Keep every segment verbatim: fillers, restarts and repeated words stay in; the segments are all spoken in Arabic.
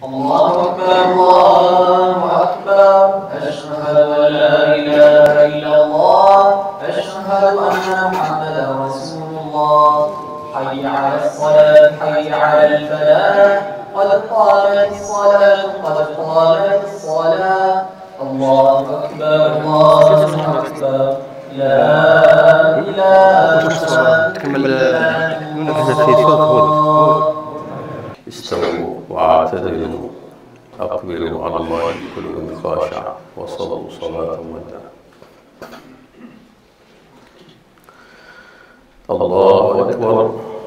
الله أكبر الله أكبر أشهد أن لا إله إلا الله أشهد أن محمدا رسول الله حي على الصلاة حي على الفلاح قد قامت الصلاة قد قامت الصلاة الله أكبر الله أكبر لا إله إلا الله. استووا واعتدلوا أقبلوا على الله بقلوب خاشعة وصلوا صلاة ودعا. الله أكبر.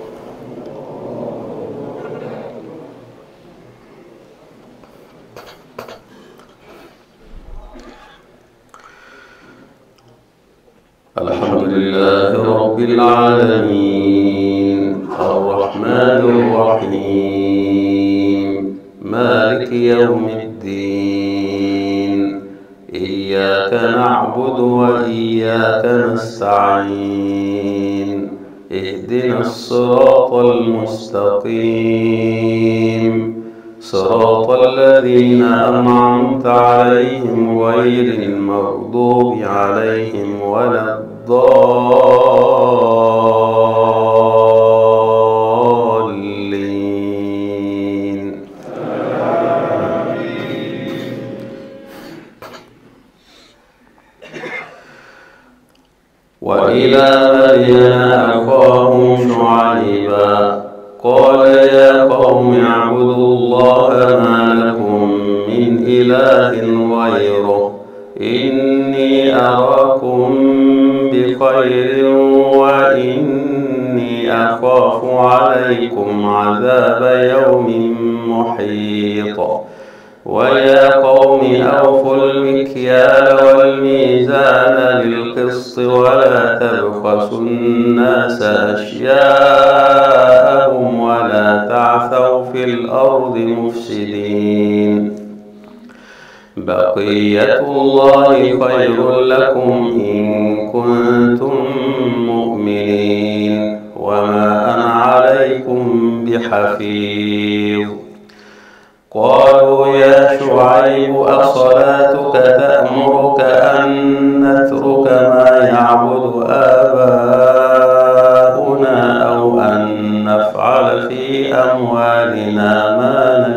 الحمد لله رب العالمين الرحمن الرحيم مالك يوم الدين إياك نعبد وإياك نستعين اهدنا الصراط المستقيم صراط الذين أنعمت عليهم غير المغضوب عليهم ولا الضالين. وإلى مدين أخاهم شعيبا قال يا قوم اعبدوا الله ما لكم من إله غيره إني أراكم بخير وإني أخاف عليكم عذاب يوم محيط. ويا قوم أوفوا المكيال والميزان بالقسط ولا تبخسوا الناس أشياءهم ولا تعثوا في الأرض مفسدين. بقية الله خير لكم إن كنتم مؤمنين وما أنا عليكم بحفيظ. قالوا يا شعيب أصلاتك تأمرك أن نترك ما يعبد آباؤنا أو أن نفعل في أموالنا ما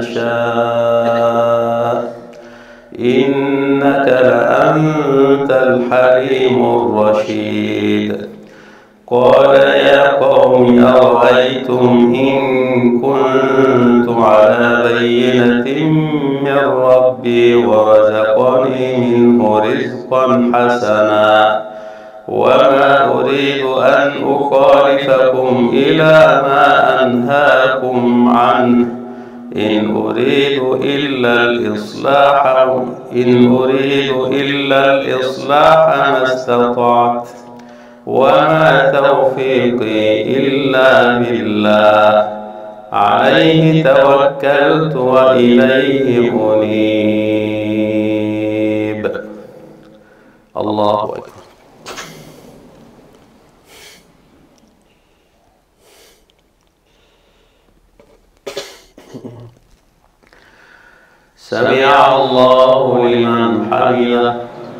نشاء إنك لأنت الحليم الرشيد. قال يا قوم أرأيتم إن كنت على بينة من ربي ورزقني منه رزقا حسنا وما أريد أن أخالفكم إلى ما أنهاكم عنه إن أريد إلا الإصلاح إن أريد إلا الإصلاح ما استطعت وما توفيقي إلا بالله عليه توكلت وإليه أنيب. الله أكبر. سمع الله لمن حمده.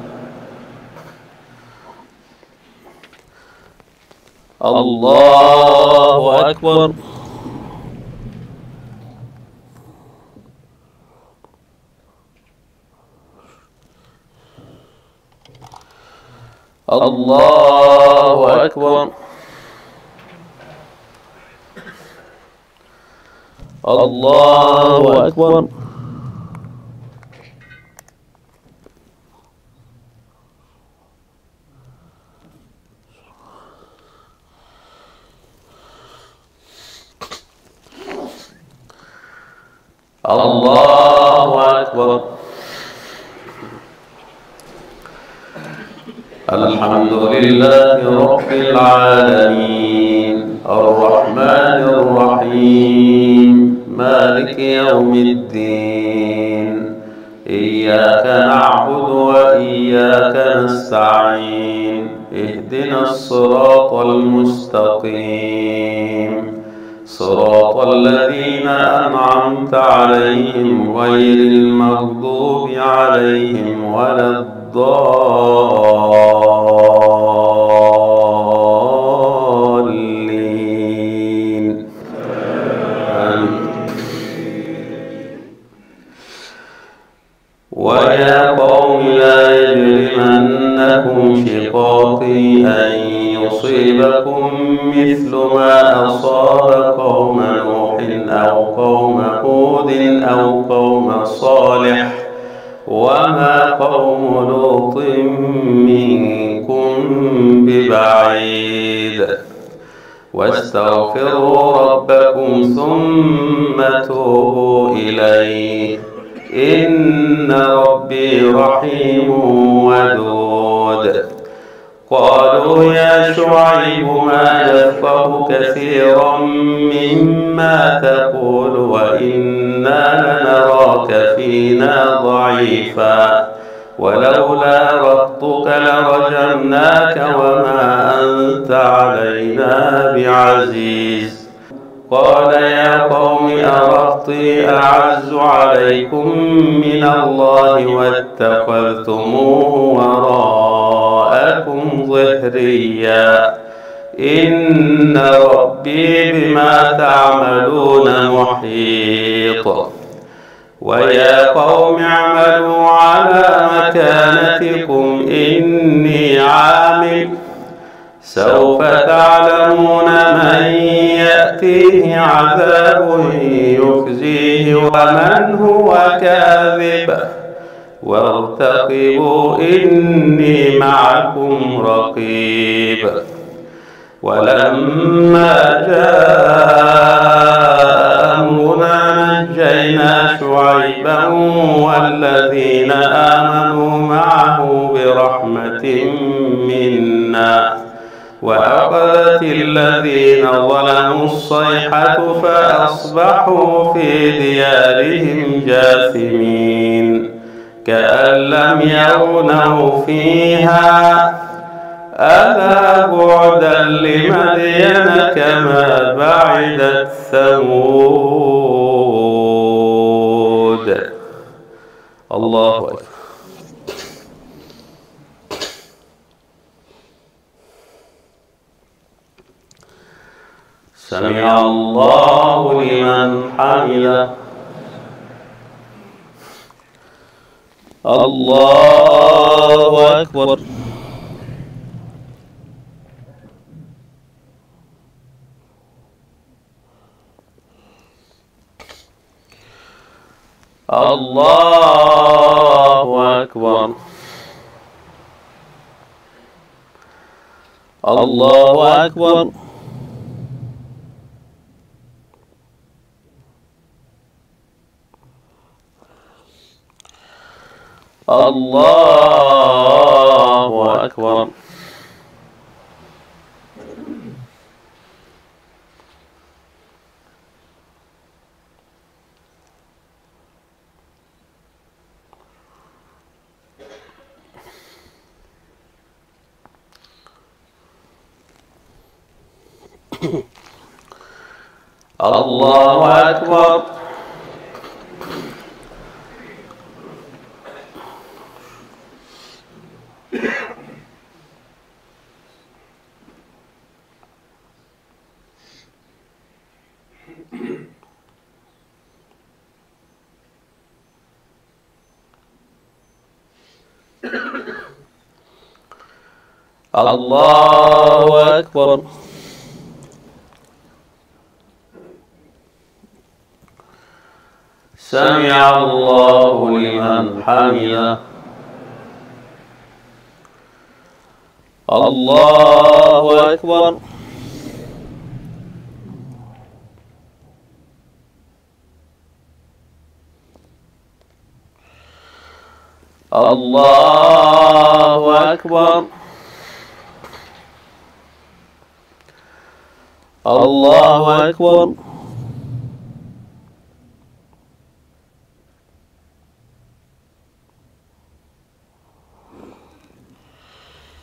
الله أكبر. الله أكبر. الله أكبر. الله أكبر. الحمد لله رب العالمين الرحمن الرحيم مالك يوم الدين إياك نعبد وإياك نستعين اهدنا الصراط المستقيم صراط الذين أنعمت عليهم غير المغضوب عليهم ولا الضالين. آمين. ويا قوم لا يجرمنكم شقاقي أن يصيبكم مثل ما أصاب قوم نوح أو قوم هود أو قوم صالح وما قوم لوط منكم ببعيد. واستغفروا ربكم ثم توبوا إليه إن ربي رحيم ودود. قالوا يا شعيب ما نفقه كثيرا مما تقول وإنا لنراك فينا ضعيفا ولولا رهطك لرجمناك وما أنت علينا بعزيز. قال يا قوم أرهطي أعز عليكم من الله واتخذتموه وراءكم ظهريا إن ربي بما تعملون محيط. ويا قوم اعملوا على مكانتكم إني عامل سوف تعلمون من يأتيه عذاب يخزيه ومن هو كاذب وارتقبوا إني معكم رقيب. ولما جاء أمرنا نجينا شعيبا والذين آمنوا معه برحمة منا وأخذت الذين ظلموا الصيحة فأصبحوا في ديارهم جاثمين كأن لم يغنوا فيها ألا بعدا لمدين كما بعدت ثمود. الله أكبر. سمع الله لمن حمده. الله أكبر. الله أكبر. الله أكبر. الله أكبر. الله أكبر. الله أكبر. سمع الله لمن حمده. الله أكبر. الله أكبر. الله أكبر.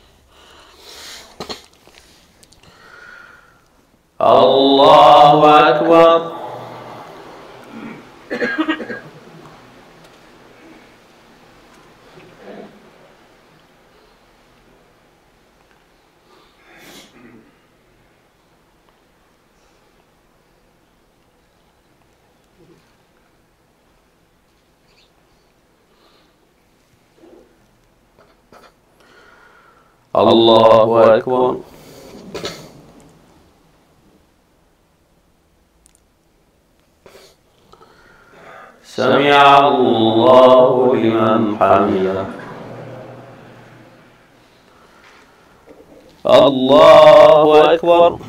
الله أكبر. الله أكبر. سمع الله لمن حمده. الله أكبر.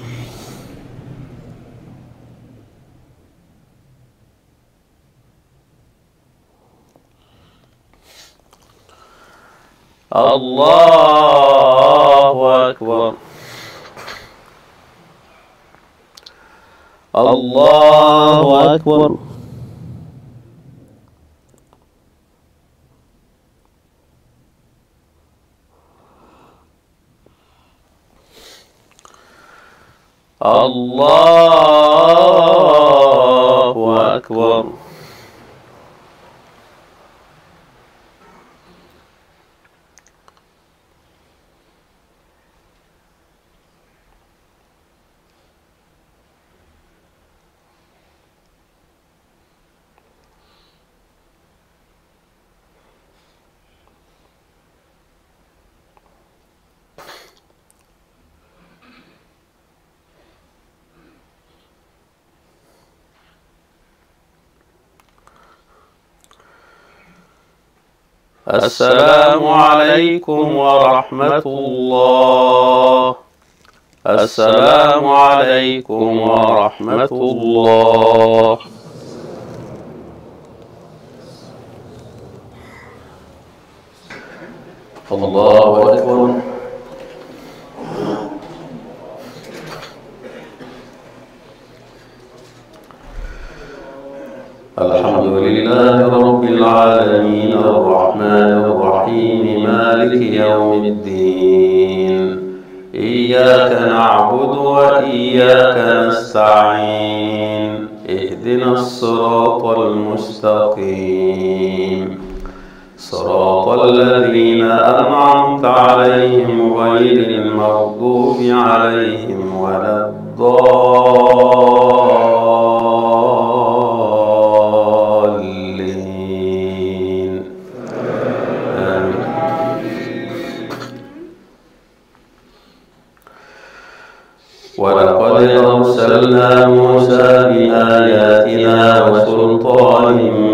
الله أكبر. الله أكبر. الله أكبر. السلام عليكم ورحمة الله. السلام عليكم ورحمة الله. الله أكبر. الحمد لله رب العالمين الرحمن الرحيم مالك يوم الدين. إياك نعبد وإياك نستعين. اهدنا الصراط المستقيم صراط الذين أنعمت عليهم غير المغضوب عليهم ولا الضالين. آمين. ولقد أرسلنا موسى بآياتنا وسلطان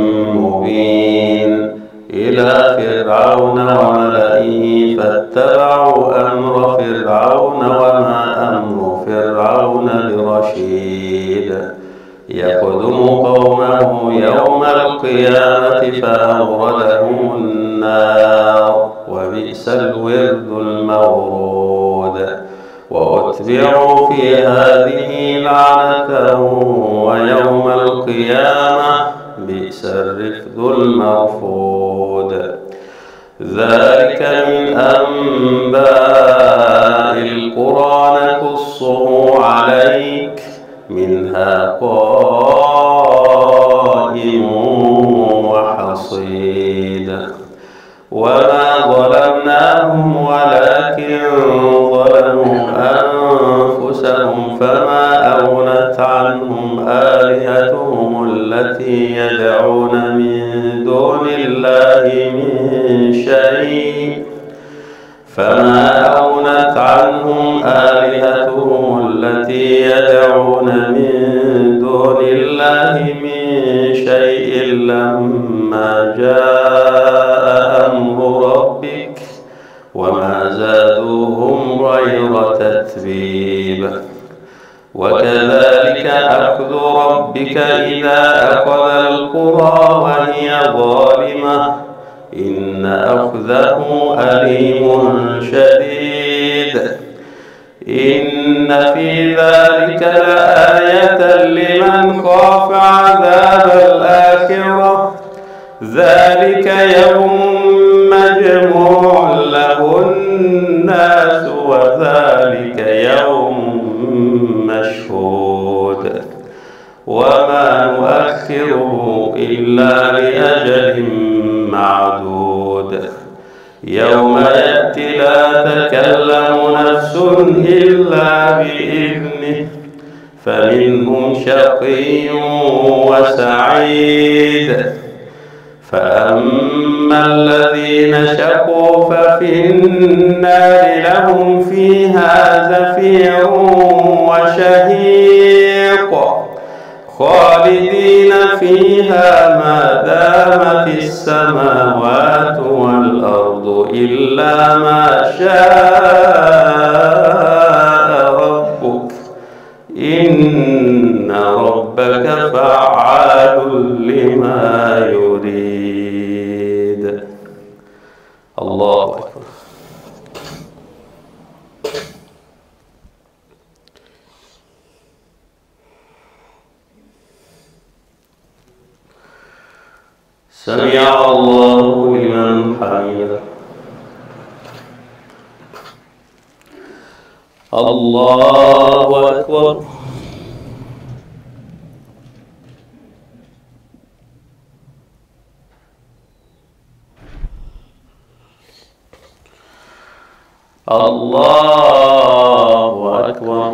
مبين إلى فرعون وملئه فاتبعوا أمر فرعون وما أمر فرعون برشيد. يقدم قومه يوم القيامة فأوردهم النار وبئس الورد المورود. وأتبعوا في هذه لعنة ويوم القيامة بئس الرفد المرفود. ذلك من أنباء القرى نقصه عليك منها قائم وحصيد. وما ظلمناهم ولكن ظلموا أنفسهم فما أغنت عنهم آلهتهم التي يدعون من دون الله من شيء فما أغنت عنهم آلهتهم التي يدعون من دون الله من شيء لما جاء أمر ربك وما زادوهم غير تتبيب. وكذلك أخذ ربك إذا أخذ القرى وهي ظالمة إن أخذه أليم شديد. إن في ذلك لآية لمن خاف عذاب الآخرة. ذلك يوم مجموع له الناس وذلك يوم مشهود. وما نؤخره إلا لأجل معدود يوم يأتي لا تكلم نفس إلا بإذنه فمنهم شقي وسعيد فأما الذين شقوا ففي النار لهم فيها زفير وشهيق خالدين فيها ما دامت السماوات والأرض إلا ما شاء ربك إن ربك فعال لما يريد. الله أكبر. سمع الله لمن حمده. الله أكبر. الله أكبر.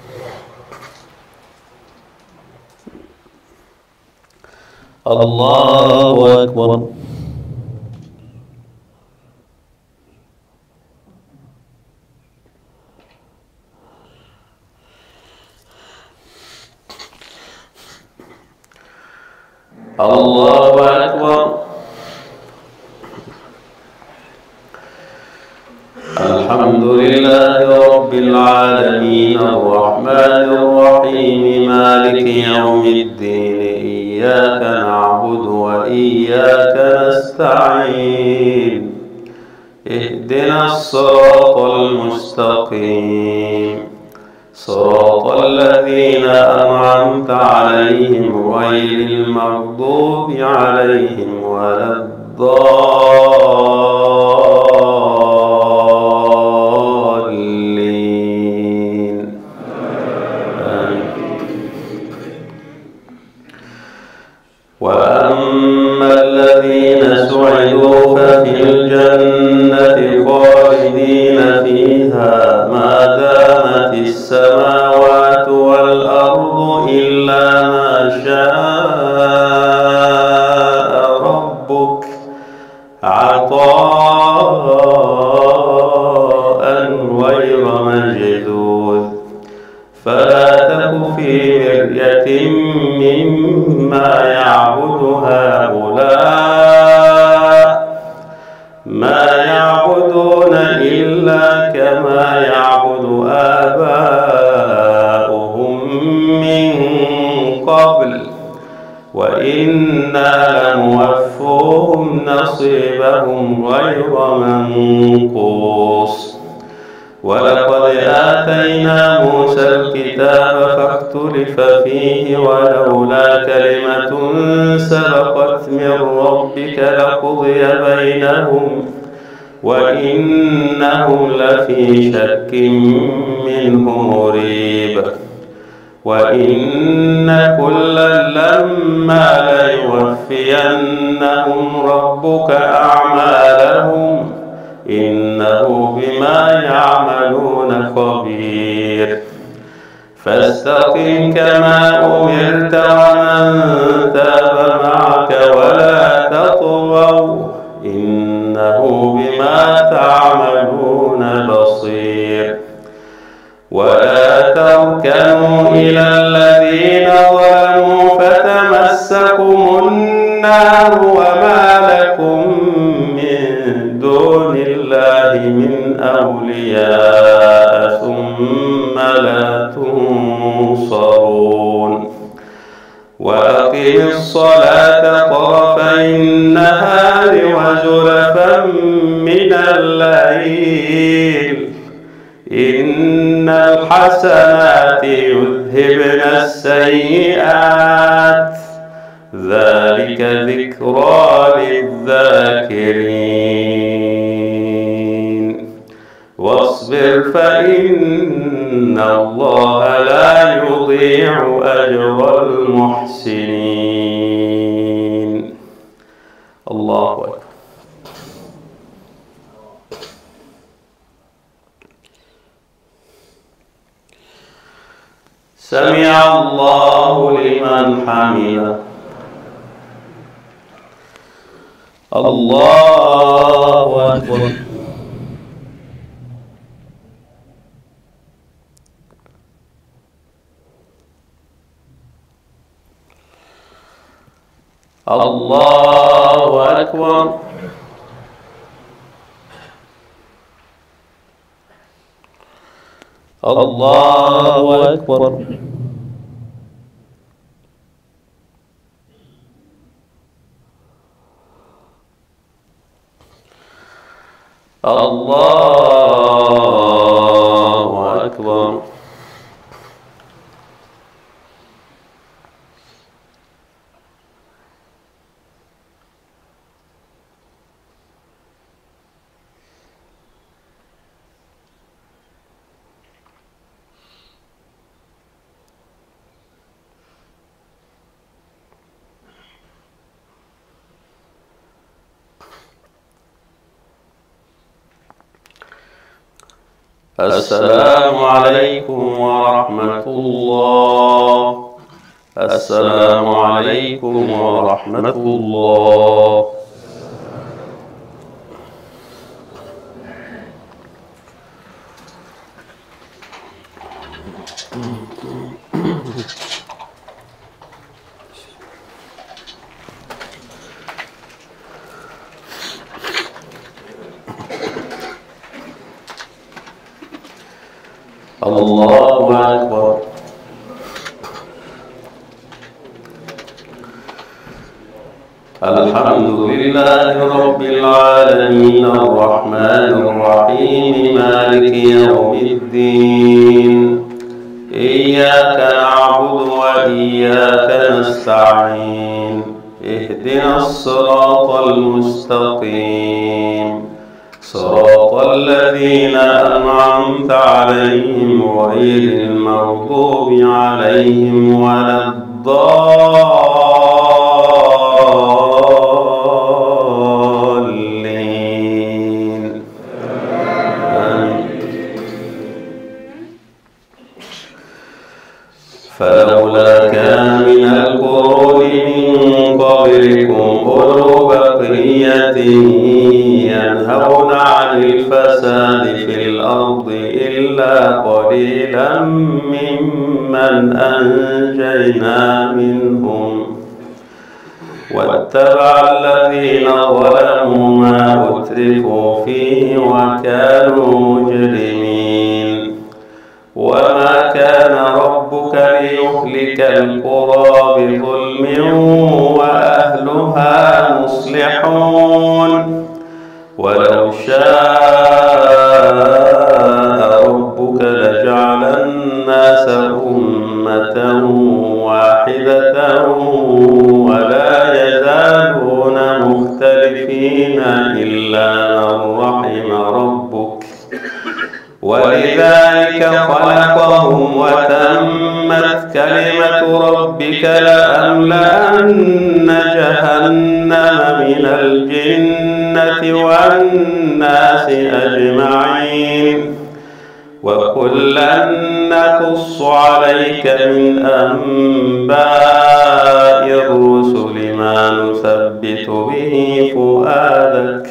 الله أكبر. الله أكبر. الحمد لله رب العالمين الرحمن الرحيم مالك يوم الدين إياك نعبد وإياك نستعين اهدنا الصراط المستقيم صراط الذين أنعمت عليهم غير المغضوب عليهم ولا الضالين آمين. وأما الذين سعدوا ففي الجنة خالدين فيها ما دامت السماوات والأرض إلا ما شاء ربك عطاء غير مجدود فلا تك في مرية مما يعبد هؤلاء ما يعبدون إلا كما يعبد آباؤهم من قبل وإنا لنوفوهم نصيبهم غير منقوص ولقد آتينا موسى الكتاب فاختلف فيه ولولا كلمة سبقت من ربك لقضي بينهم وإنهم لفي شك منه مريب وإن كلا لما ليوفينهم ربك أعمالهم إنه بما يعملون خبير فاستقم كما أمرت ومن تاب معك ولا تطغوا إنه بما تعملون بصير ولا تركنوا إلى الذين ظلموا فتمسكم النار وما لكم من دون الله من أولياء ثم لا تنصرون وأقم الصلاة طرفي النهار وزلفا من الليل إن الحسنات يذهبن السيئات ذلك ذكرى للذاكرين واصبر فإن إن الله لا يضيع أجر المحسنين. الله أكبر. سمع الله لمن حمده. الله أكبر. الله أكبر. الله أكبر. الله أكبر. السلام عليكم ورحمة الله. السلام عليكم ورحمة الله. الله أكبر. الحمد لله رب العالمين الرحمن الرحيم مالك يوم الدين. إياك نعبد وإياك نستعين. اهدنا الصراط المستقيم صراط الذين أنعمت عليهم غير المغضوب عليهم ولا الضالين. فلولا كان من القرون من قبلكم أولو بقية ينهون عن الفساد في الأرض إلا قليلا ممن أنجينا منهم واتبع الذين ظلموا ما أترفوا فيه وكانوا مجرمين. وما كان ربك ليهلك القرى بظلم وأهلها مصلحون. ولو شاء ربك لجعل الناس أمة واحدة ولا يزالون مختلفين إلا من رحم ربك ولذلك خلقهم وتمت كلمة ربك لأملأن جهنم من الجنة والناس أجمعين. وكلا نقص عليك من أنباء الرسل ما نثبت به فؤادك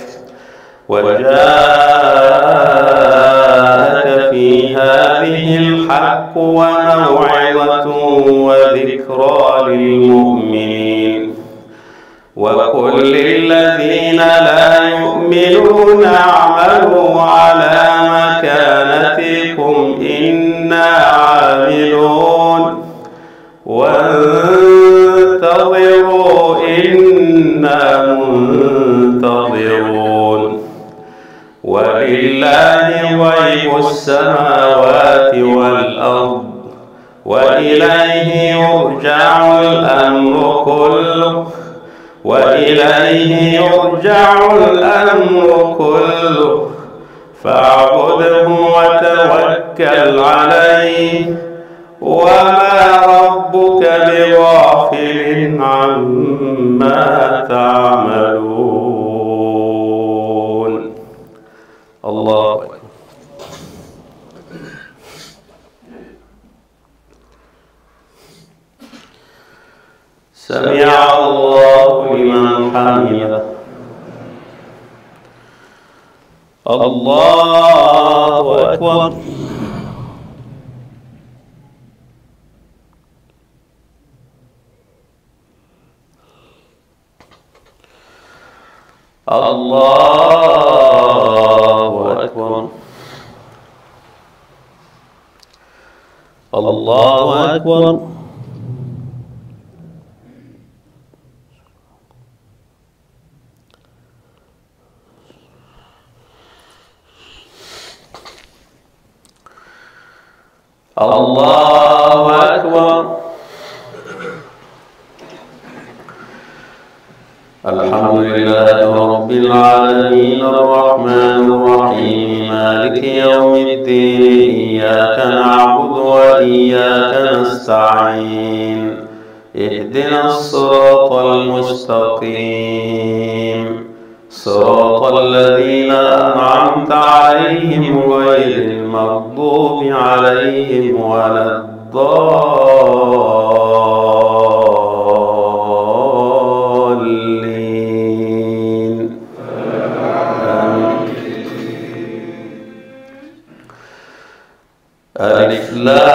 وجاءك في هذه الحق وموعظة وذكرى للمؤمنين. وقل للذين لا يؤمنون اعملوا على مكانتكم إنا عاملون وانتظروا إنا منتظرون. ولله غيب السماوات والأرض وإليه يرجع الأمر كله وإليه يرجع الأمر كله فاعبده وتوكل توكل عليه وما ربك بغافل عما تعملون. الله أكبر. سمع الله لمن حمده. الله أكبر. الله أكبر. الله أكبر. الله أكبر. الحمد لله رب العالمين الرحمن الرحيم مالك يوم الدين إياك نعبد وإياك نستعين اهدنا الصراط المستقيم صراط الذين أنعمت عليهم غير المغضوب عليهم ولا الضالين. ألف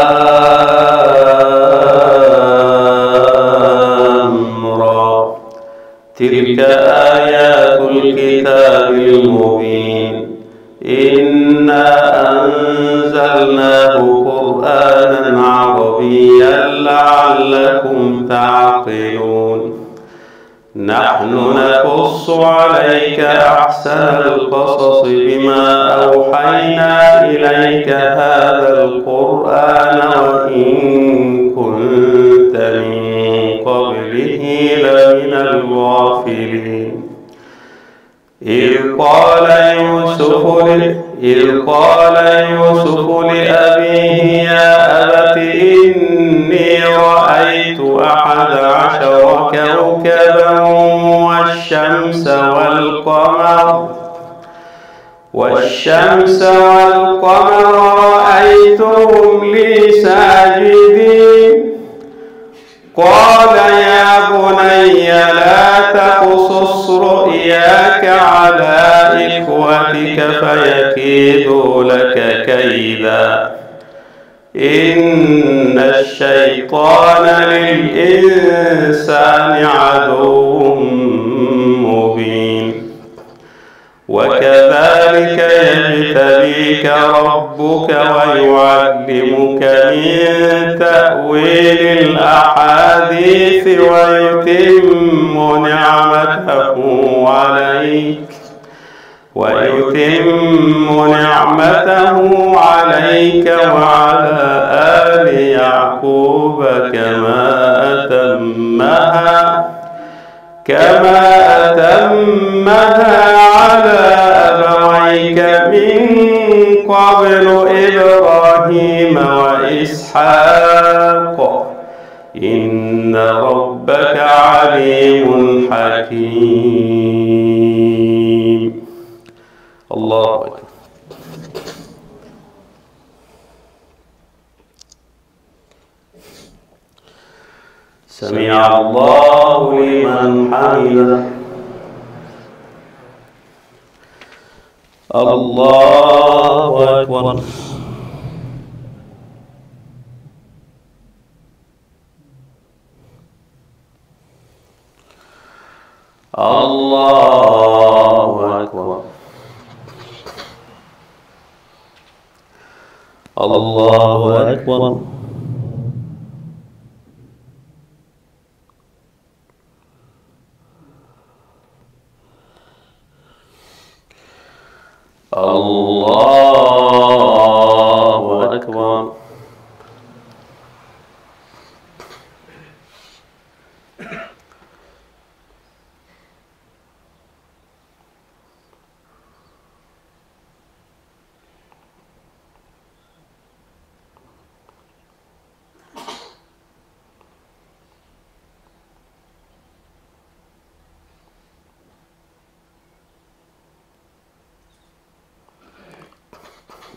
لام را تلك آيات الكتاب المبين إنا أنزلناه قرآنا عربيا لعلكم تعقلون. نحن نقص عليك أحسن القصص بما أوحينا إليك هذا القرآن وإن كنت من قبله لمن الغافلين. إذ قال يوسف إذ قال يوسف لأبيه يا أبت إني رأيت أحد عشر كوكبا والشمس والقمر والشمس والقمر رأيتهم لي ساجدين. قال يا بني لا تقصص رؤياك على إخوتك فيكيدوا لك كيدا إن الشيطان للإنسان عدو مبين. وكذلك يجتبيك ربك ويعلمك من تأويل الأحاديث ويتم نعمته عليك ويتم نعمته عليك وعلى آل يعقوب كما أتمها كما أتمها على أبويك من قبل إبراهيم وإسحاق إن ربك عليم حكيم. الله أكبر. سمع الله لمن حمده. الله أكبر. الله أكبر. الله أكبر. الله أكبر.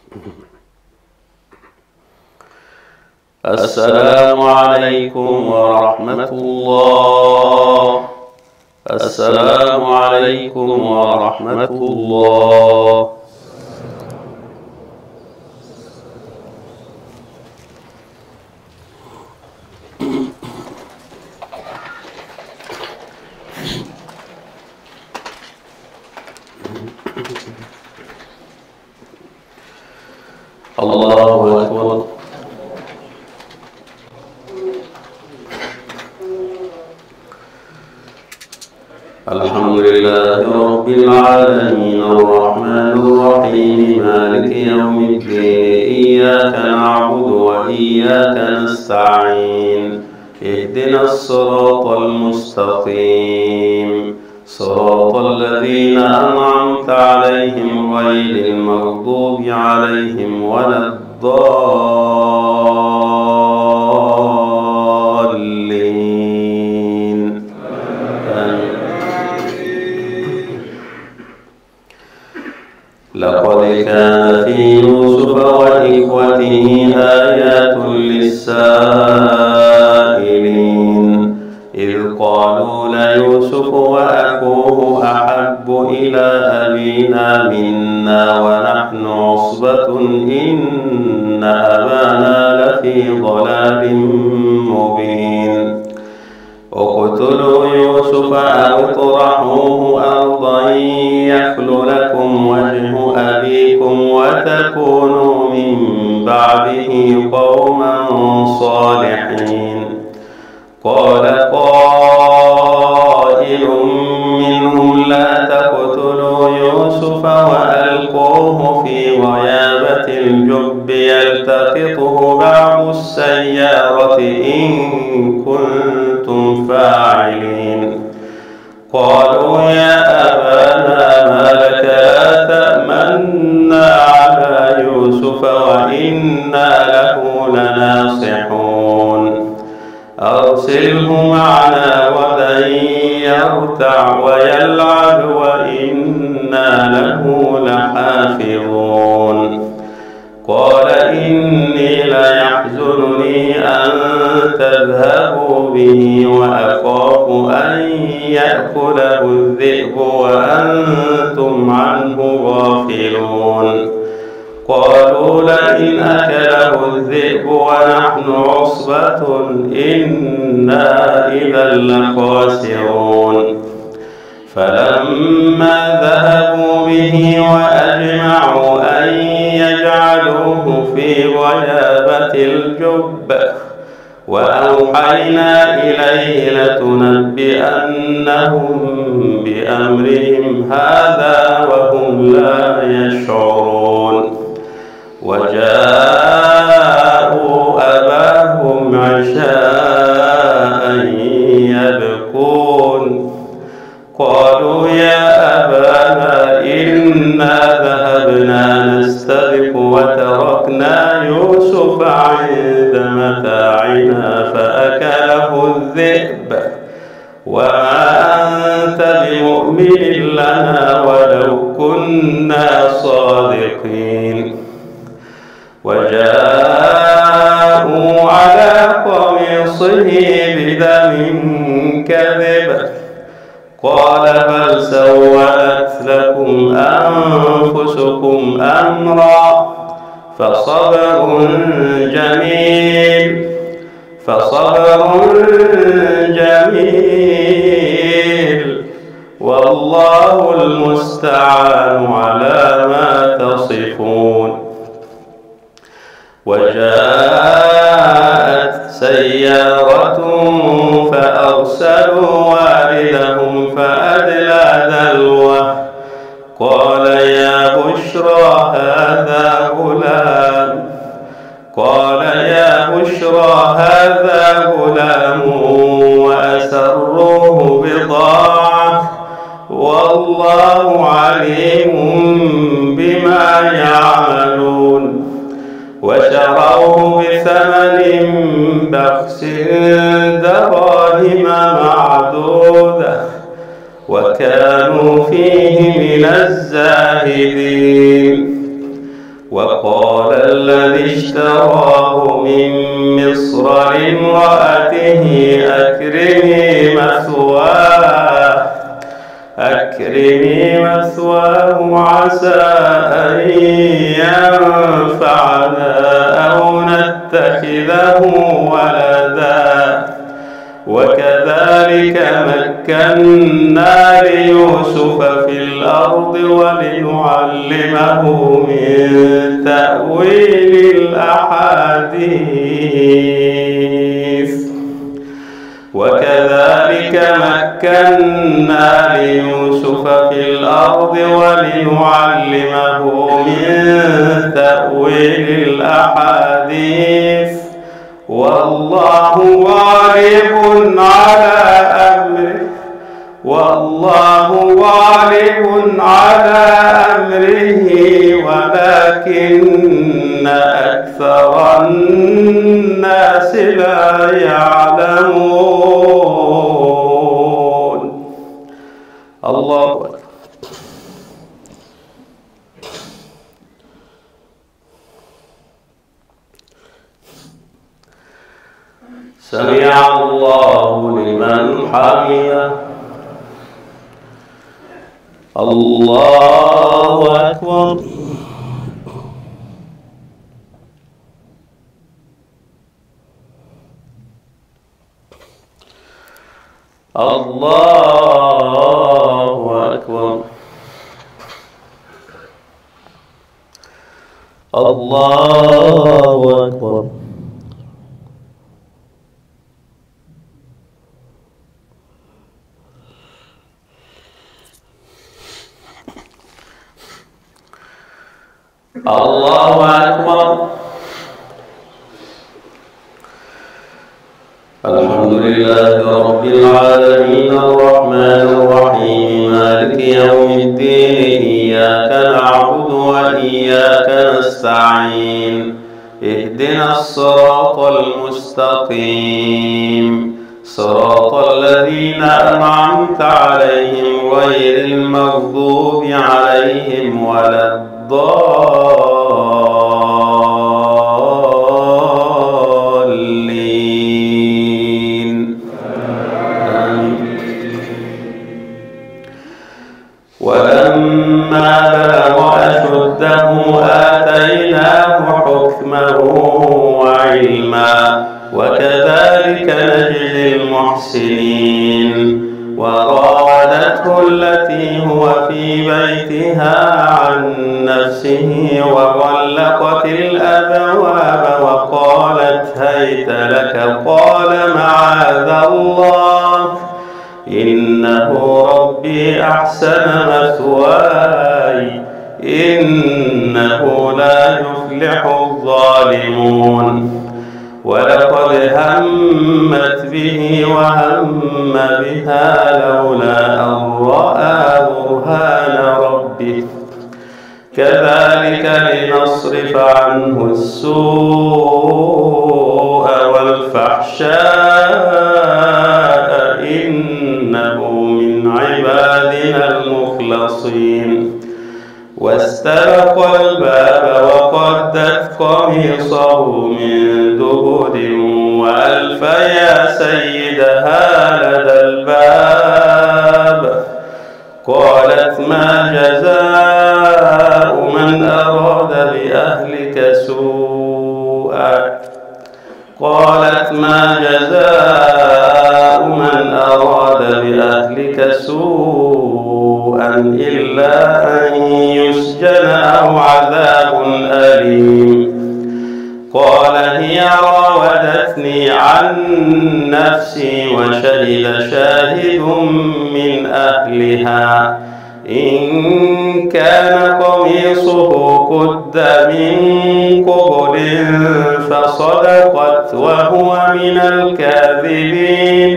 السلام عليكم ورحمة الله. السلام عليكم ورحمة الله. الله أكبر. الحمد لله رب العالمين الرحمن الرحيم مالك يوم الدين إياك نعبد وإياك نستعين اهدنا الصراط المستقيم صراط الذين أنعمت عليهم غير المغضوب عليهم ولا الضالين. لقد كان في يوسف وإخوته آيات للسائلين إذ قالوا ليوسف وأخوه أحب إلى أبينا منا ونحن عصبة إن أبانا لفي ضلال مبين. اقتلوا يوسف أو اطرحوه أرضا يخل لكم وجه أبيكم وتكونوا من بعده قوما صالحين. قال قائل منهم لا تقتلوا يوسف وألقوه في غيابة الجب يلتقطه بعض السيارة إن كنتم فاعلين. قالوا يا أبانا ما لك لا تأمنا على يوسف وإنا له لناصحون. أرسله معنا غدا يرتع ويلعب وإنا له لحافظون. قال إني ليحزنني أن تذهبوا به وأخاف أن يأكله الذئب وأنتم عنه غافلون. قالوا لئن أكله الذئب ونحن عصبة إنا إذا لخاسرون. فلما ذهبوا به وأجمعوا أن يجعلوه في غيابة الجب وأوحينا إليه لتنبئنهم بأمرهم هذا وهم لا يشعرون. وجاءوا أباهم عشاء يبكون. قالوا يا أبانا إنا ذهبنا نستبق وتركنا يوسف عند متاعنا فأكله الذئب وما أنت بمؤمن لنا ولو كنا صادقين. وجاءوا على قميصه بدم كذب قال بل سولت لكم أنفسكم أمرا فصبر جميل فصبر جميل والله المستعان على ما تصفون. وجاءت سيارة فأرسلوا واردهم فأدلى دلوه قال يا بشرى هذا غلام قال يا بشرى هذا غلام وأسروه بضاعة والله عليم بما يعملون. وشروه بثمن بخس دراهم معدودة وكانوا فيه من الزاهدين. وقال الذي اشتراه من مصر لامرأته أكرمي مثواه أكرمي مثواه عسى أن ينفعنا أو نتخذه ولدا وكذلك مكنا ليوسف في الأرض ولنعلمه من تأويل الأحاديث وكذلك مكنا ليوسف في الأرض ولنعلمه من تأويل الأحاديث والله غالب على أمره والله غالب على أمره ولكن أكثر الناس لا يعلمون. الله أكبر. سمع الله لمن حمده. الله أكبر. الله أكبر. الله أكبر. الله أكبر. الحمد لله رب العالمين الرحمن الرحيم مالك يوم الدين إياك نعبد وإياك نستعين اهدنا الصراط المستقيم صراط الذين أنعمت عليهم غير المغضوب عليهم ولا الضالين. ولما بلغ أشده آتيناه حكما وعلما وكذلك نجزي المحسنين. وراودته التي هو في بيتها عن نفسه وغلقت الأبواب وقالت هيت لك قال معاذ الله إنه ربي أحسن مثواي إنه لا يفلح الظالمون. ولقد همت به وهم بها لولا أن رأى برهان ربه كذلك لنصرف عنه السوء والفحشاء إنه من عبادنا المخلصين. واستبق الباب وقدت قميصه من دبر وألف يا سيدها لدى الباب قالت ما جزاء من أراد بأهلك سوءا قالت ما جزاء من أراد بأهلك سوءا إلا أن يسجن أو عذاب أليم. قال هي راودتني عن نفسي وشهد شاهد من أهلها إن كان قميصه قد من قبل فصدقت وهو من الكاذبين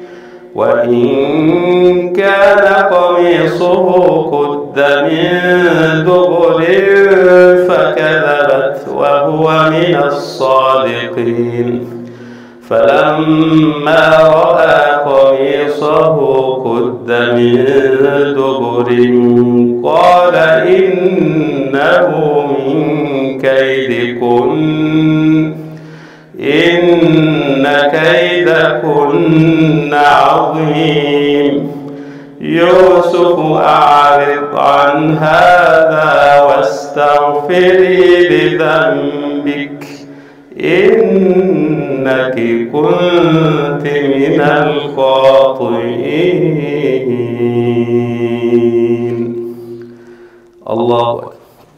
وإن كان قميصه قد من دبر فكذبت وهو من الصادقين. فلما رأى قميصه قد من دبر قال إنه من كيدكن إن كيدكن عظيم. يوسف أعرض عن هذا واستغفري لذنبك إنك كنت من الخاطئين. الله أكبر.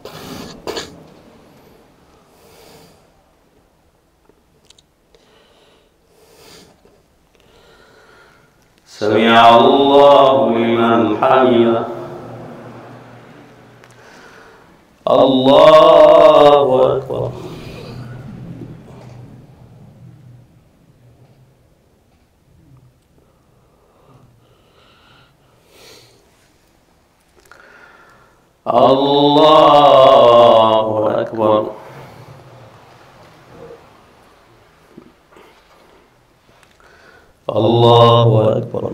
سمع الله لمن حمده. الله أكبر. الله أكبر. الله أكبر.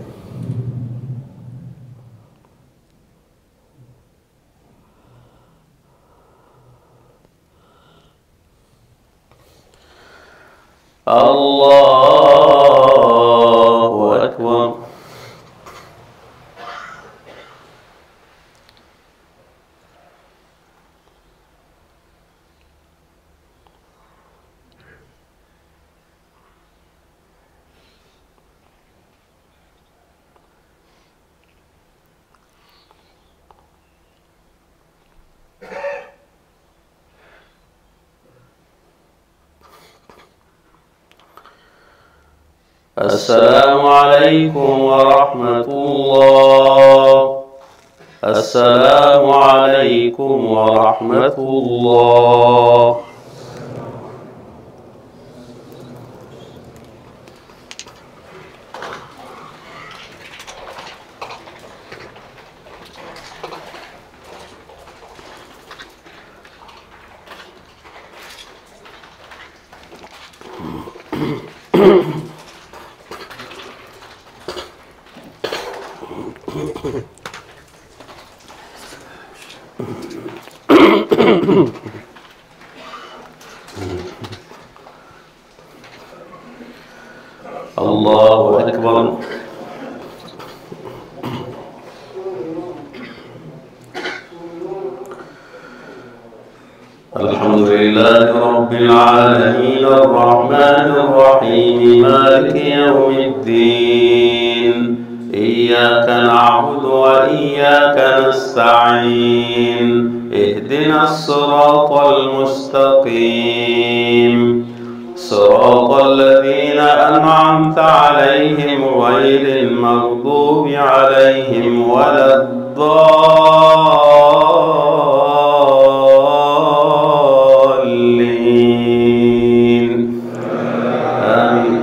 الله أكبر. السلام عليكم ورحمة الله. السلام عليكم ورحمة الله. الله أكبر. الحمد لله رب العالمين الرحمن الرحيم مالك يوم الدين. إياك نعبد وإياك نستعين. اهدنا الصراط المستقيم صراط الذين أنعمت عليهم غير المغضوب عليهم ولا الضالين. آمين.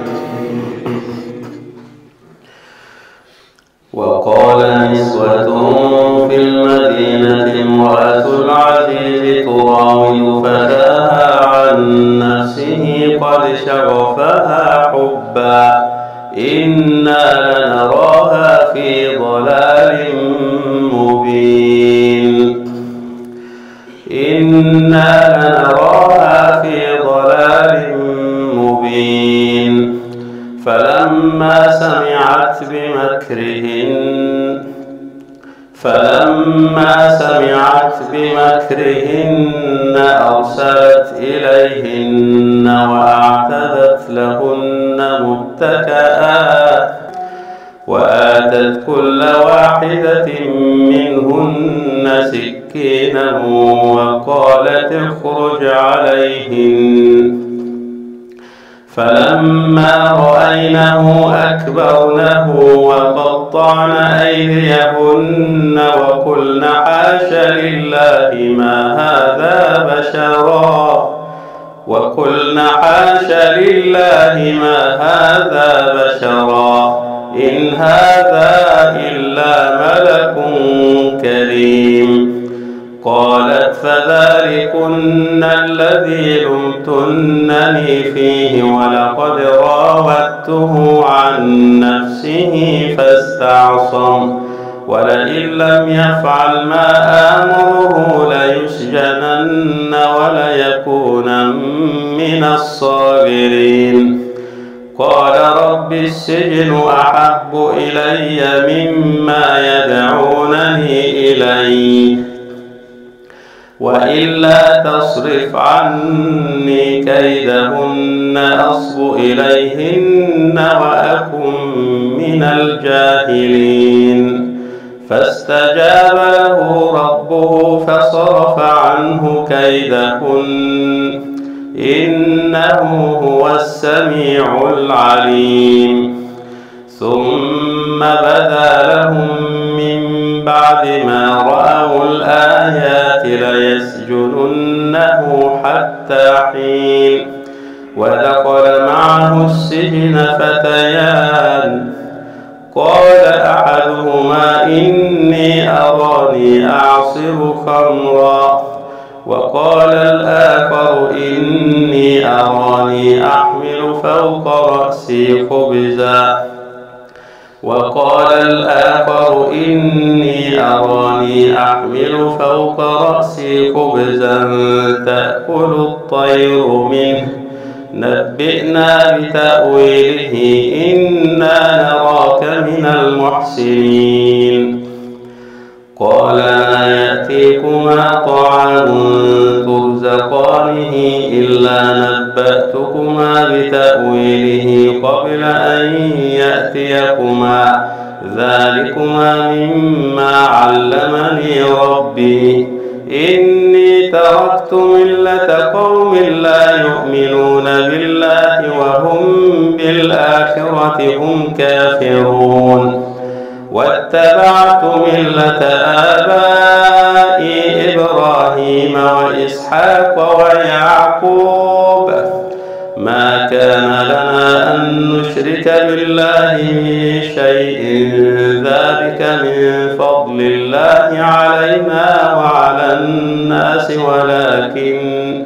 وقال نسوة في المدينة امرأة العزيز تراود فتاها عن نفسه قد شغفها حبا إنا لنراها في ضلال مبين. إنا لنراها في ضلال مبين. فلما سمعت بمكرهن فلما سمعت بمكرهن أرسلت إليهن وأعتدت لهن متكئا وآتت كل واحدة منهن سكينا وقالت اخرج عليهن. فلما رأينه أكبرنه وقطعن أيديهن وقلن حاش لله ما هذا بشرا وقلن حاش لله ما هذا بشرا إن هذا إلا ملك كريم. قالت فذلكن الذي لمتنني فيه ولقد راودته عن نفسه فاستعصم ولئن لم يفعل ما آمره ليسجنن وليكن من الصاغرين. قال رب السجن أحب إلي مما يدعونني إليه وإلا تصرف عني كيدهن أصب إليهن وأكن من الجاهلين. فاستجاب له ربه فصرف عنه كيدهن إنه هو السميع العليم. ثم بدا لهم من بعد ما رأوا الآيات ليسجننه حتى حين. ودخل معه السجن فتيان قال أحدهما إني أراني أعصر خمرا وقال الآخر إني أراني أحمل فوق رأسي خبزا وقال الآخر إني أراني أحمل فوق رأسي خبزا تأكل الطير منه نبئنا بتأويله إنا نراك من المحسنين. قال لا يأتيكما طعام ترزقانه إلا نبأتكما بتأويله قبل أن يأتيكما ذلكما مما علمني ربي إني تركت ملة قوم لا يؤمنون بالله وهم بالآخرة هم كافرون واتبعت ملة آبائي إبراهيم وإسحاق ويعقوب ما كان لنا أن نشرك بالله من شيء ذلك من فضل الله علينا وعلى الناس ولكن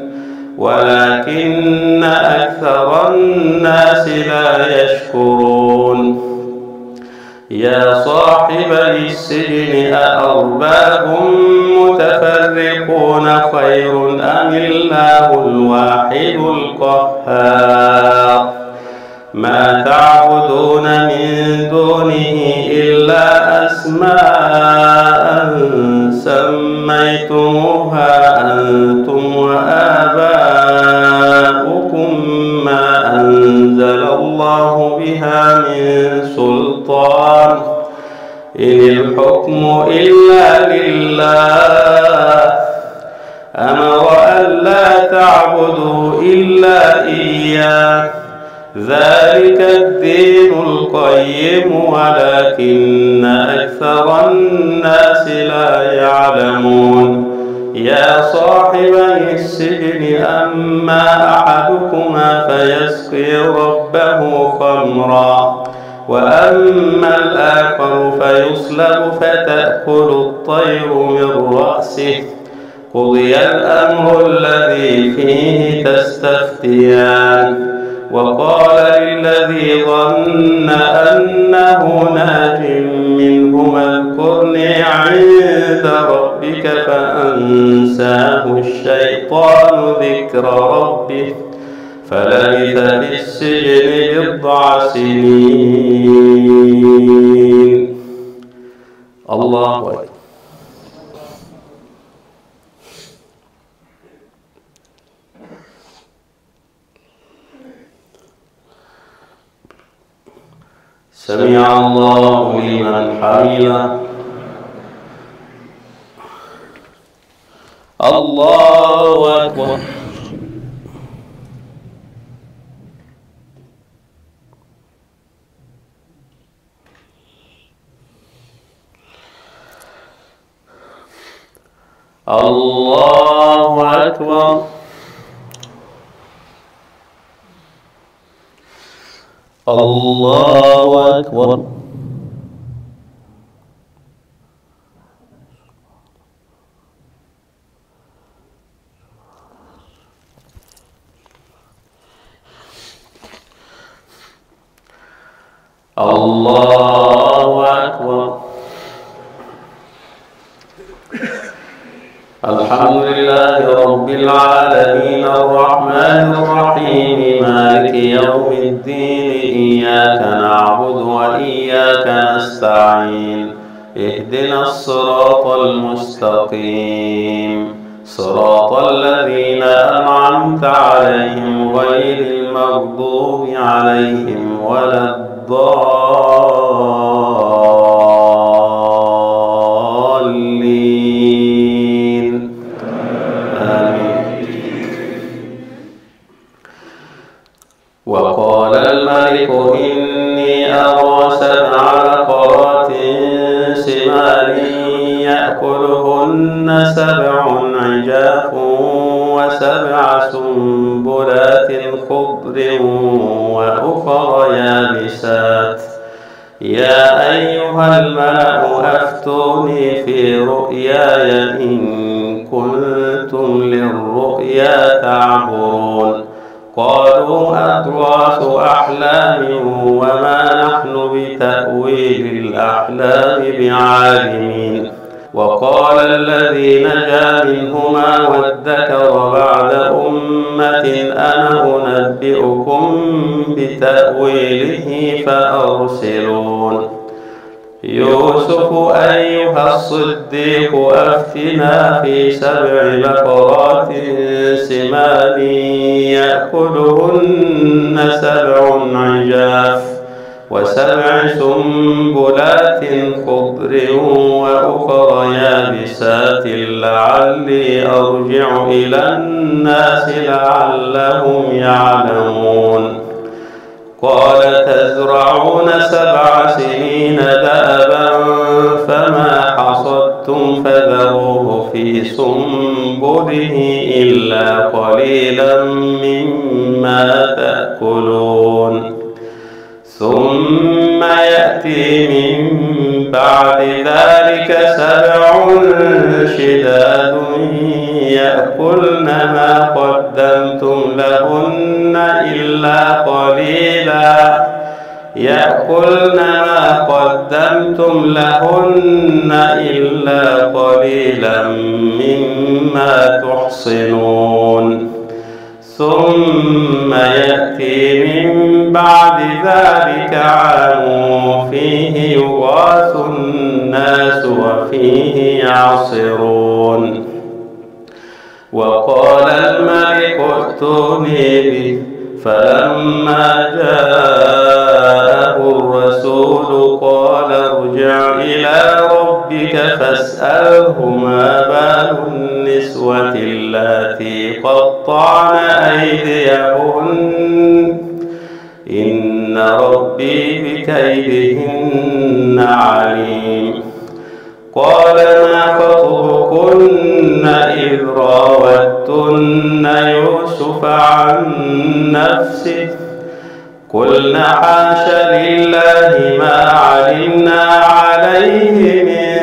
ولكن أكثر الناس لا يشكرون. يا صاحبي السجن أأرباب متفرقون خير أم الله الواحد القهار. ما تعبدون من دونه إلا أسماء سميتموها أنتم وآباؤكم ما أنزل الله بها من سلطان إن الحكم إلا لله أمر ألا تعبدوا إلا إياه ذلك الدين القيم ولكن أكثر الناس لا يعلمون. يا صاحبي السجن أما أحدكما فيسقي ربه خمرا وأما الآخر فيصلب فتأكل الطير من رأسه قضي الأمر الذي فيه تستفتيان. وقال للذي ظن أنه ناج منهما اذكرني عند ربك فأنساه الشيطان ذكر ربه فلبث في السجن بضع سنين. الله أكبر. سمع الله لمن حمده. الله أكبر. الله أكبر. الله أكبر. الله أكبر. الحمد لله رب العالمين الرحمن الرحيم مالك يوم الدين إياك نعبد وإياك نستعين اهدنا الصراط المستقيم صراط الذين أنعمت عليهم غير المغضوب عليهم ولا الضالين آمين. وقال الملك إني أرى سبع بقرات سمان يأكلهن سبع عجاف وسبع سنبلات خضر وأخر يابسات يا أيها الملأ أفتوني في رؤياي إن كنتم للرؤيا تعبرون قالوا أضغاث أحلام وما نحن بتأويل الأحلام بعالمين. وقال الذي نجا منهما وادكر بعد أمة أنا أنبئكم بتأويله فأرسلون يوسف أيها الصديق أفتنا في سبع بقرات سمان يأكلهن سبع عجاف وسبع سنبلات خضر وأخر يابسات لعلي أرجع إلى الناس لعلهم يعلمون. قال تزرعون سبع سنين دأبا فما حصدتم فذروه في سنبله إلا قليلا مما تأكلون ثم يأتي من بعد ذلك سبع شداد يأكلن ما قدمتم لهن إلا قليلا يأكلن ما قدمتم لهن إلا قليلا مما تحصنون. ثم يأتي من بعد ذلك عام فيه يغاث الناس وفيه يعصرون. وقال الملك ائتوني به فلما جاءه الرسول قال ارجع إلى ربك فاسأله ما بال النسوة اللاتي قطعن أيديهن إن ربي بكيدهن عليم. قال ما خطبكن إذ راوتن يوسف عن نفسه قلنا حاش لله ما علمنا عليه من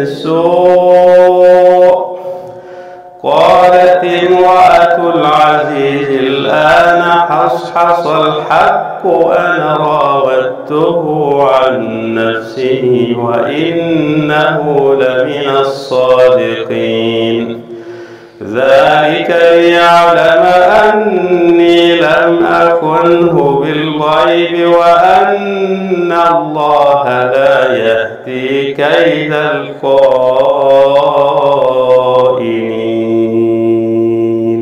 سوء. قالت امرأة العزيز الآن حصحص الحق أنا راودته عن نفسه وإنه لمن الصادقين. ذلك ليعلم أني لم أخنه بالغيب وأن الله لا يهدي كيد الخائنين.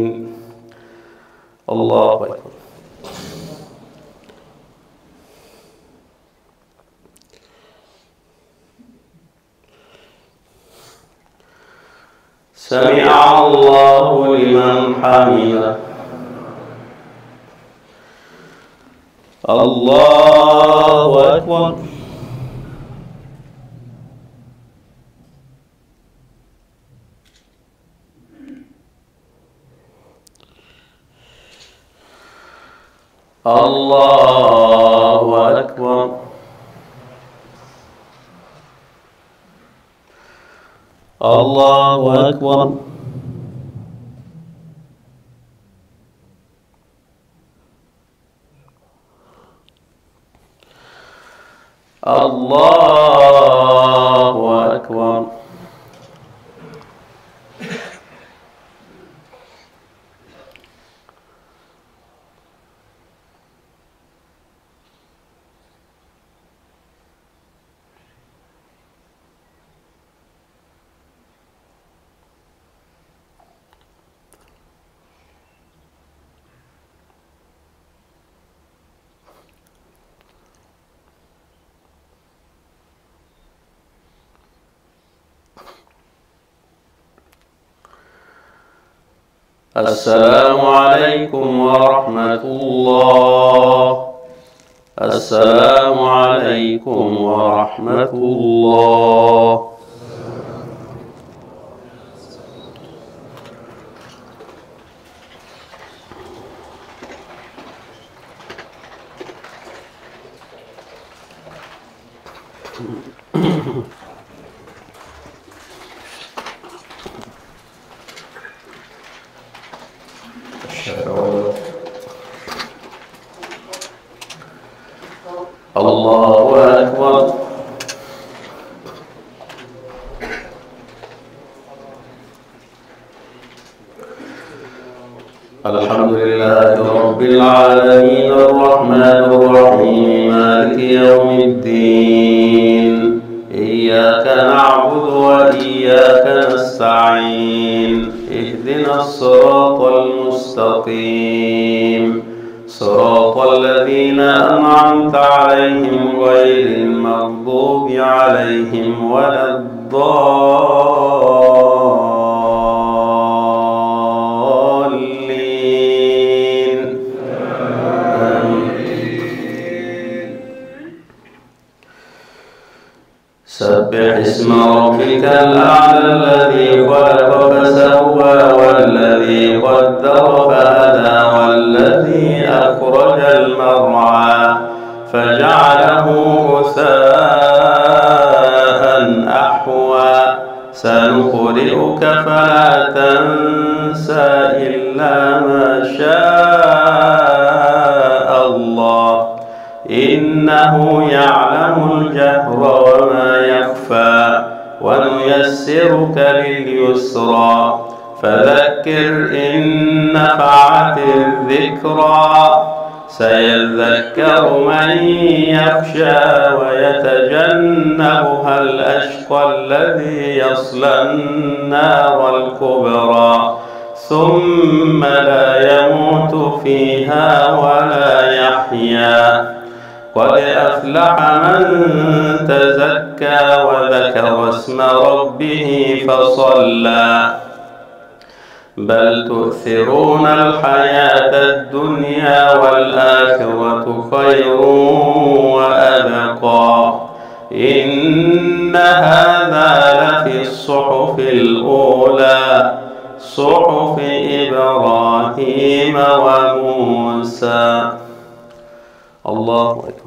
الله أكبر. سمع الله لمن حمده. الله أكبر. الله أكبر. الله أكبر. الله أكبر. السلام عليكم ورحمة الله. السلام عليكم ورحمة الله. الله أكبر. الحمد لله رب العالمين الرحمن الرحيم مالك يوم الدين. إياك نعبد وإياك نستعين. اهدنا الصراط المستقيم صراط الذين أنعمت عليهم غير المغضوب عليهم ولا الضالين. آمين. سبح اسم ربك الأعلى الذي خلق فسوى والذي قدر فهدى والذي أخرج المرعى فجعله غثاء أحوى. سنقرئك فلا تنسى إلا ما شاء الله إنه يعلم الجهر وما يخفى. ونيسرك لليسرى فذكر إن نفعت الذكرى. سيذكر من يخشى ويتجنبها الأشقى الذي يصلى النار الكبرى ثم لا يموت فيها ولا يحيا. قد أفلح من تزكى وذكر اسم ربه فصلى. بل تؤثرون الحياة الدنيا والآخرة خير وأبقى. إن هذا لفي الصحف الأولى صحف إبراهيم وموسى. الله أكبر.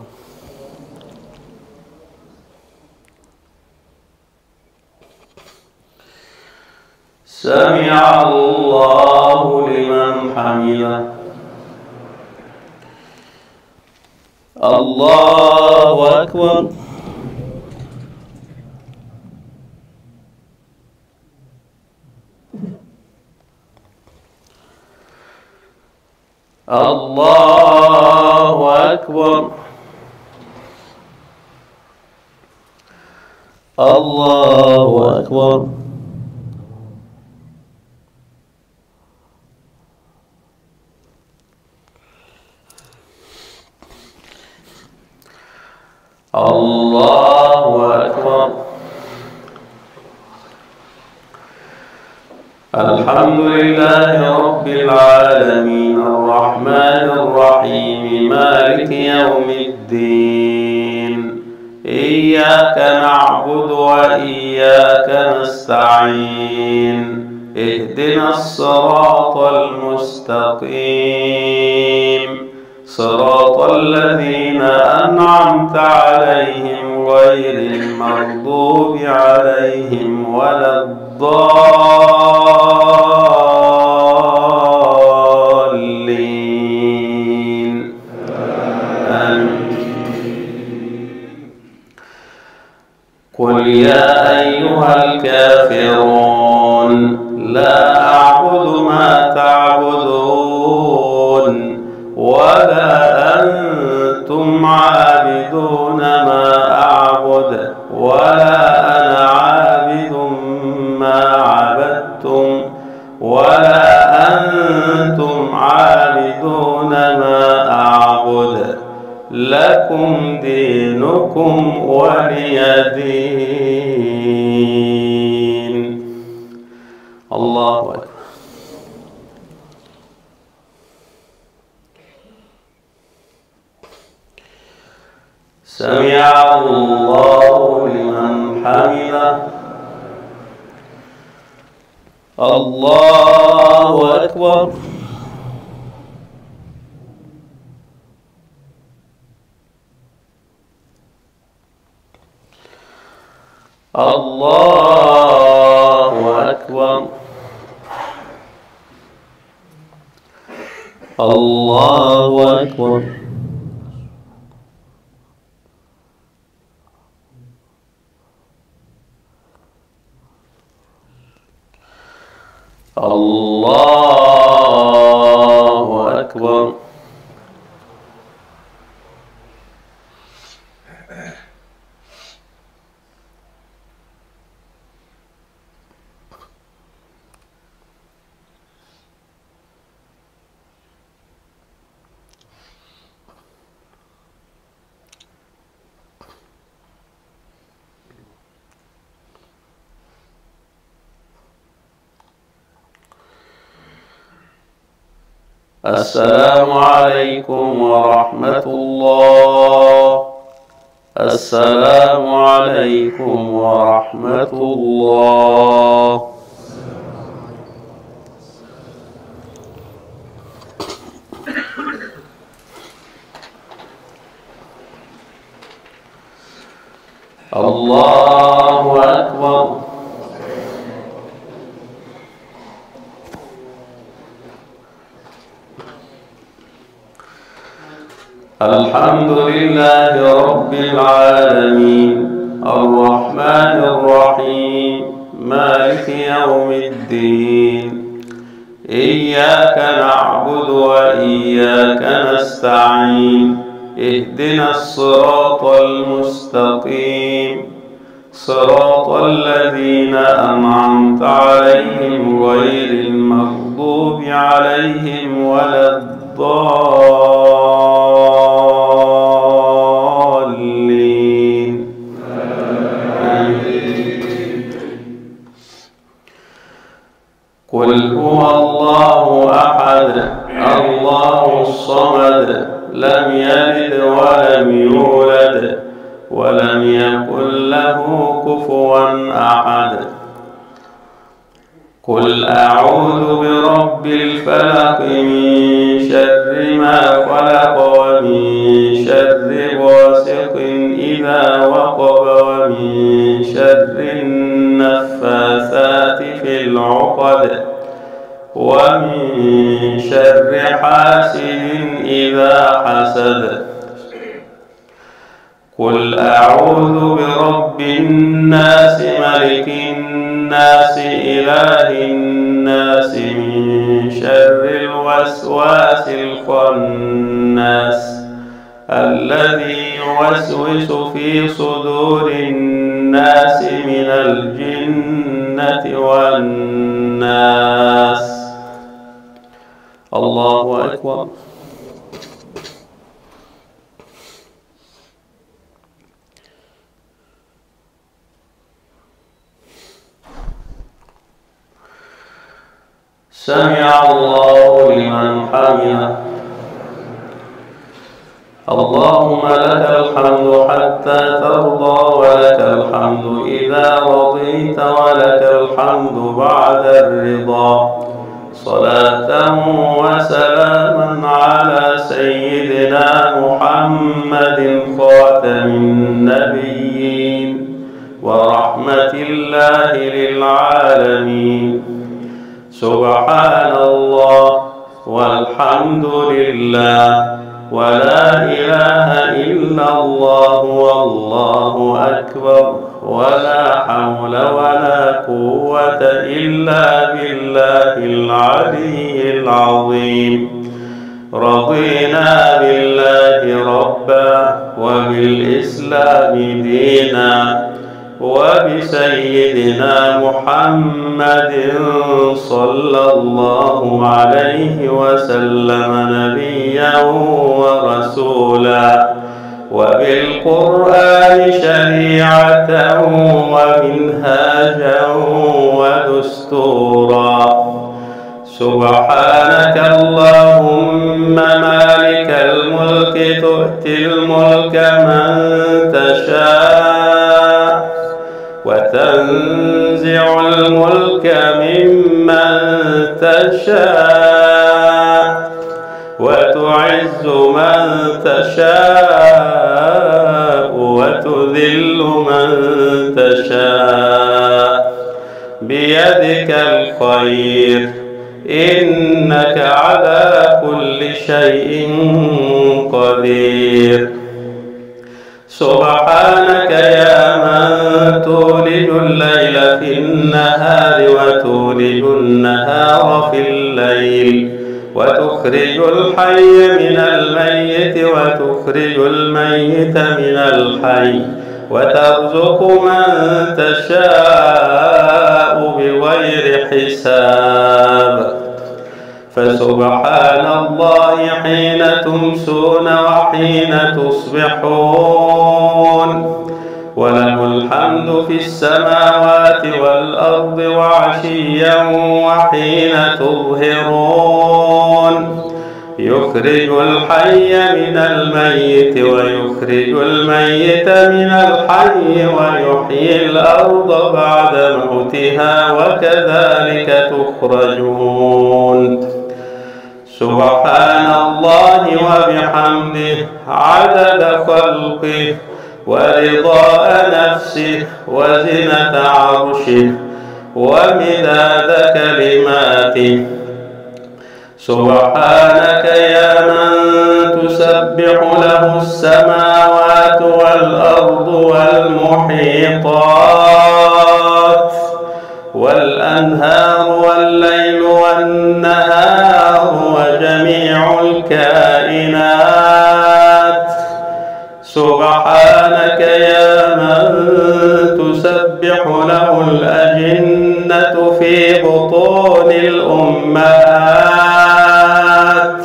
سمع الله لمن حمده. الله أكبر. الله أكبر. الله أكبر. الله أكبر. الحمد لله رب العالمين الرحمن الرحيم مالك يوم الدين. إياك نعبد وإياك نستعين. اهدنا الصراط المستقيم صراط الذين أنعمت عليهم غير المغضوب عليهم ولا الضالين. آمين. قل يا أيها الكافرون لا أعبد ما تعبدون ولا أنتم عابدون ما أعبد ولا أنا عابد ما عبدتم ولا أنتم عابدون ما أعبد لكم دينكم ولي دين. الله أكبر. سمع الله لمن حمده. الله أكبر. الله أكبر. الله أكبر. الله أكبر. السلام عليكم ورحمة الله. السلام عليكم ورحمة الله. الله أكبر. الحمد لله رب العالمين الرحمن الرحيم مالك يوم الدين إياك نعبد وإياك نستعين اهدنا الصراط المستقيم صراط الذين أنعمت عليهم غير المغضوب عليهم ولا الضالين. قل هو الله أحد الله الصمد لم يلد ولم يولد ولم يكن له كفوا أحد. قل أعوذ برب الفلق من شر ما خلق ومن شر غاسق إذا وقب ومن شر النفاثات في العقد ومن شر حاسد إذا حسد. قل أعوذ برب الناس ملك الناس إله الناس من شر الوسواس الخناس الذي يوسوس في صدور الناس من الجنة والناس. الله أكبر. سمع الله لمن حمده. اللهم لك الحمد حتى ترضى ولك الحمد إذا رضيت ولك الحمد بعد الرضا. صلاة وسلاما على سيدنا محمد خاتم النبيين ورحمة الله للعالمين. سبحان الله والحمد لله ولا إله إلا الله والله أكبر ولا حول ولا قوة إلا بالله العلي العظيم. رضينا بالله ربا وبالإسلام دينا وبسيدنا محمد صلى الله عليه وسلم نبيا ورسولا وبالقرآن شريعة ومنهاجا ودستورا. سبحانك اللهم مالك الملك تؤتي الملك من ممن تشاء وتعز من تشاء وتذل من تشاء بيدك الخير إنك على كل شيء قدير. سبحانك يا من تولج الليل في النهار وتولج النهار في الليل وتخرج الحي من الميت وتخرج الميت من الحي وترزق من تشاء بغير حساب. فسبحان الله حين تمسون وحين تصبحون وله الحمد في السماوات والأرض وعشيا وحين تظهرون يخرج الحي من الميت ويخرج الميت من الحي ويحيي الأرض بعد موتها وكذلك تخرجون. سبحان الله وبحمده عدد خلقه ورضاء نفسه وزنة عرشه ومداد كلماته. سبحانك يا من تسبح له السماوات والأرض والمحيطات والأنهار والليل والنهار وجميع الكائنات. سبحانك يا من تسبح له الأجنة في بطون الأمهات.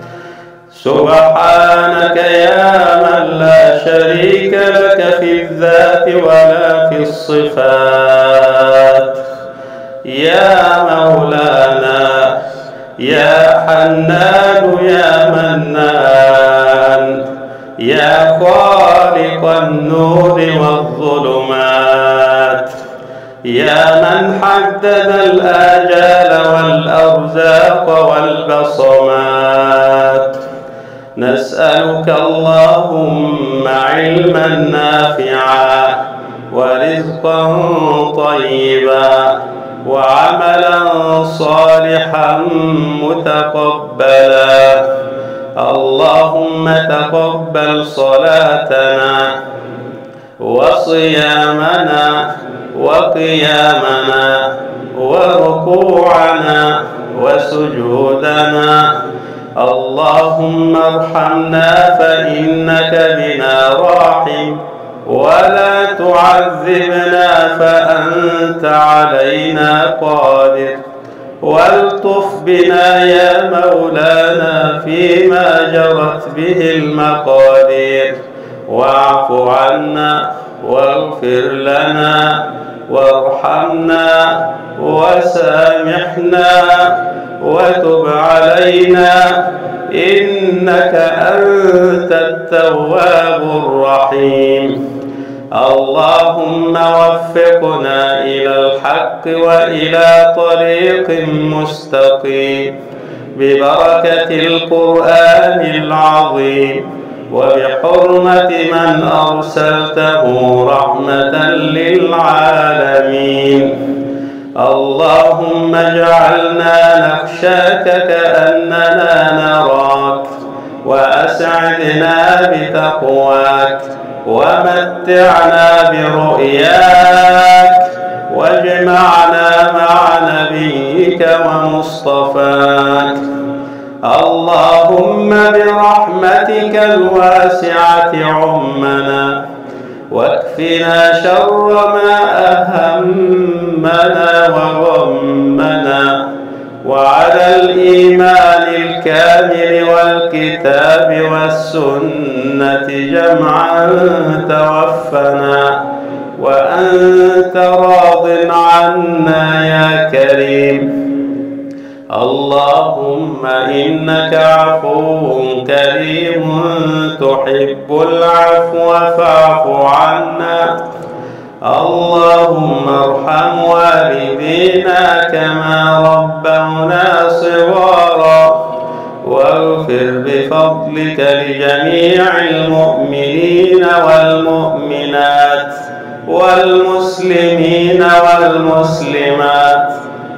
سبحانك يا من لا شريك لك في الذات ولا في الصفات. يا مولانا يا حنان يا منان يا خالق النور والظلمات يا من حدد الآجال والأرزاق والبصمات. نسألك اللهم علما نافعا ورزقا طيبا وعملا صالحا متقبلا. اللهم تقبل صلاتنا وصيامنا وقيامنا وركوعنا وسجودنا. اللهم ارحمنا فإنك بنا راحم ولا تعذبنا فأنت علينا قادر. والطف بنا يا مولانا فيما جرت به المقادير واعف عنا واغفر لنا وارحمنا وسامحنا وتب علينا إنك أنت التواب الرحيم. اللهم وفقنا إلى الحق وإلى طريق مستقيم ببركة القرآن العظيم وبحرمة من أرسلته رحمة للعالمين. اللهم اجعلنا نخشاك كأننا نراك وأسعدنا بتقواك ومتعنا برؤياك واجمعنا مع نبيك ومصطفاك. اللهم برحمتك الواسعة عمنا واكفنا شر ما أهمنا وغمنا وعلى الإيمان الكامل والكتاب والسنة جمعا توفنا وأنت راض عنا يا كريم. اللهم إنك عفو كريم تحب العفو فاعف عنا. اللهم ارحم والدينا كما ربونا صغارا واغفر بفضلك لجميع المؤمنين والمؤمنات والمسلمين والمسلمات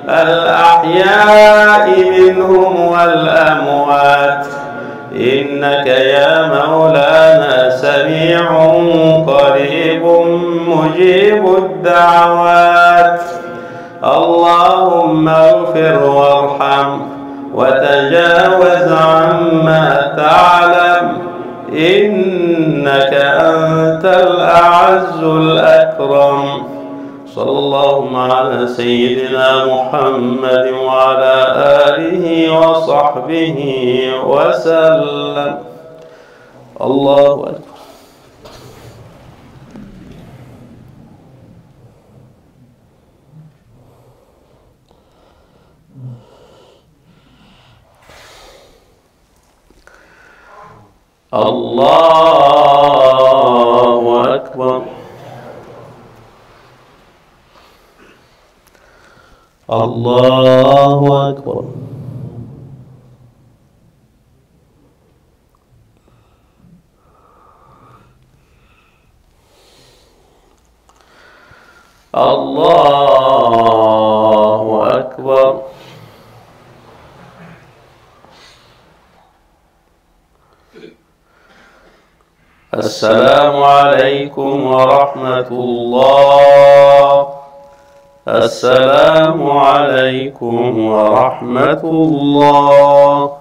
الأحياء منهم والأموات إنك يا مولانا سميع قريب مجيب الدعوات. اللهم اغفر وارحم وتجاوز عما تعلم إنك أنت الأعز الأكرم. صلى الله على سيدنا محمد وعلى آله وصحبه وسلم. الله أكبر. الله أكبر. الله أكبر. الله أكبر. السلام عليكم ورحمة الله. السلام عليكم ورحمة الله.